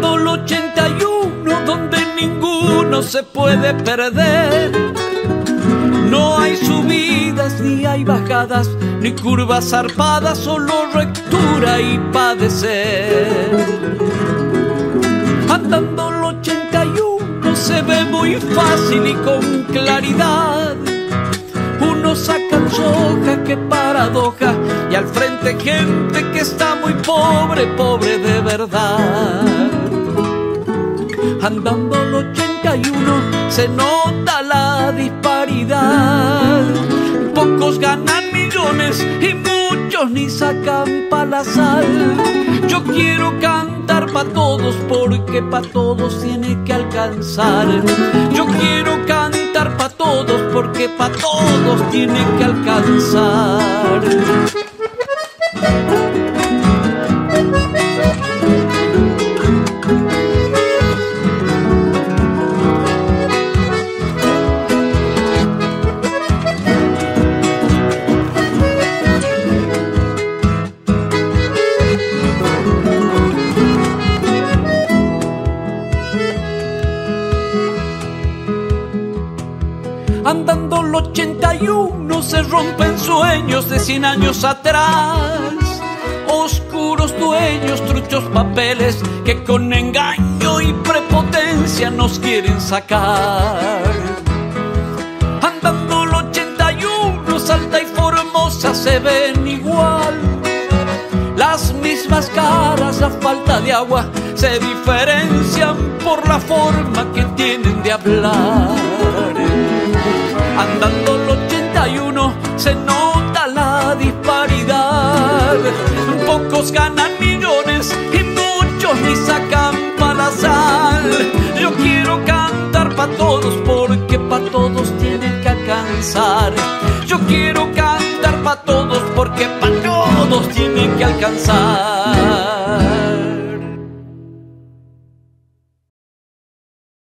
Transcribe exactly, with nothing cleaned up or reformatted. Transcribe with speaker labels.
Speaker 1: Andando el ochenta y uno donde ninguno se puede perder. No hay subidas, ni hay bajadas, ni curvas zarpadas, solo rectura y padecer. Andando el ochenta y uno se ve muy fácil y con claridad. Uno saca el soja, qué paradoja, y al frente gente que está muy pobre, pobre de verdad. Andando el ochenta y uno se nota la disparidad. Pocos ganan millones y muchos ni sacan pa' la sal. Yo quiero cantar pa' todos porque pa' todos tiene que alcanzar. Yo quiero cantar pa' todos porque pa' todos tiene que alcanzar. Andando el ochenta y uno se rompen sueños de cien años atrás. Oscuros dueños, truchos papeles que con engaño y prepotencia nos quieren sacar. Andando el ochenta y uno, Salta y Formosa se ven igual. Las mismas caras, la falta de agua, se diferencian por la forma que tienen de hablar. Andando el ochenta y uno se nota la disparidad. Pocos ganan millones y muchos ni sacan pa' la sal. Yo quiero cantar pa' todos porque pa' todos tienen que alcanzar. Yo quiero cantar pa' todos porque pa' todos tienen que alcanzar.